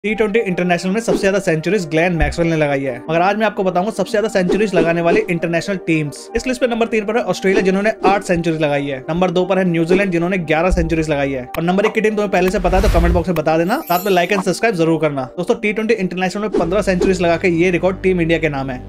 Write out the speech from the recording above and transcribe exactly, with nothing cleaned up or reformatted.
T twenty international में सबसे ज्यादा सेंचुरीज ग्लेन मैक्सवेल ने लगाई है। मगर आज मैं आपको बताऊंगा सबसे ज्यादा सेंचुरीज लगाने वाली इंटरनेशनल टीम्स। इस लिस्ट पे नंबर तीन पर है ऑस्ट्रेलिया जिन्होंने आठ सेंचुरीज लगाई है। नंबर दो पर है न्यूजीलैंड जिन्होंने ग्यारह सेंचुरीज लगाई है। और नंबर एक की टीम तुम्हें पहले से पता है तो कमेंट बॉक्स में बता देना, साथ में लाइक एंड सब्सक्राइब जरूर करना। दोस्तों टी ट्वेंटी इंटरनेशनल में पंद्रह सेंचुरीज लगा के ये रिकॉर्ड टीम इंडिया के नाम है।